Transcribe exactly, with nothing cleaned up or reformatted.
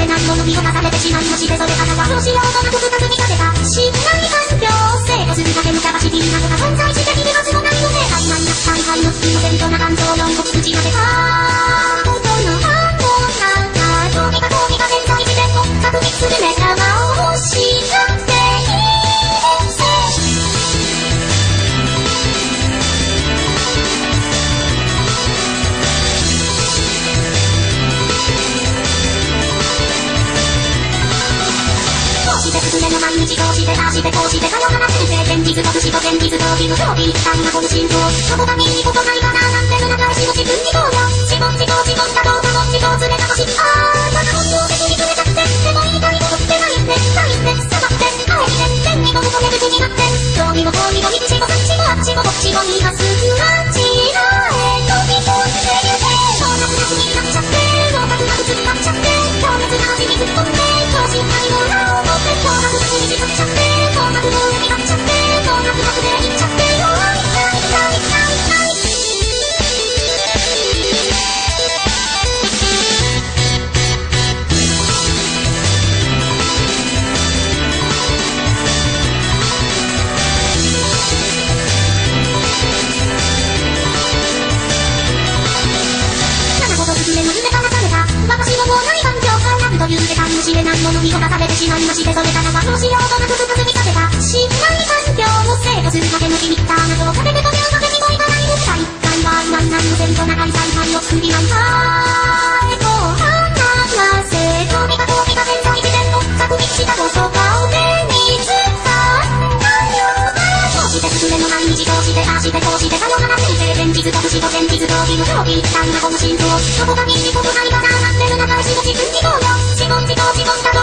れないもの見逃されてしまいまして、それからはどうしようとなく深く見立てた信頼環境、生とするだけのキャパシティなどが存在しているはずもないので、曖昧な大会のイノセントな感情論を口立てたことの反応が、どうにかどうにか現在時点を確認する目玉を欲しがって毎日こうしてああしてこうしてさよなら先生現実と不死と現実と義務とぴったりなこの心臓そこが見にことないかななんて胸返しの自分にこうよ自問自答自問だどうかも自答ずれたしあーまた本当的にずれちゃってでも言いたいことってないんでないんでさまって帰りで天にも求める気になって興味も興味も道もそっちもあっちもこっちも今すぐあちらへ飛び込んでゆけ小学なしになっちゃって合格が薄くなっちゃって強烈な味に突っ込んで等身大の裏を持って強迫なに使っちゃって高額の上になっちゃって高額額でいっちゃってよーいないないないない七個とすずめの夢から覚めた私のもうない環境からという世界の知れないものに侵されてしまいまして、それからはどうしようとなく深く見立てた信頼環境を生とするだけのリミッターなどをかけてというわけにもいかないのかい一回は曖昧な無線と長い大会を作りないかいこう話せどうにかどうにか現在時点を確認したとそかを手につかったようだこうしてすずめの毎日こうしてああしてこうしてさよなら先生現実と不死と現実と義務とぴったりなこの心臓そこが見にことないかななんて胸返しの自分にこうよ自問自答自問だど